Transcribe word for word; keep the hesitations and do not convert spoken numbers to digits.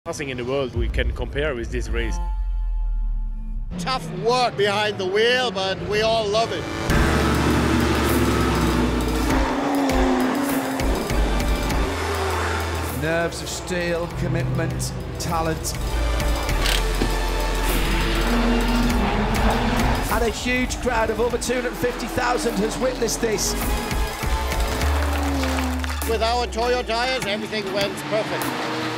Nothing in the world we can compare with this race. Tough work behind the wheel, but we all love it. Nerves of steel, commitment, talent. And a huge crowd of over two hundred fifty thousand has witnessed this. With our Toyo tires, everything went perfect.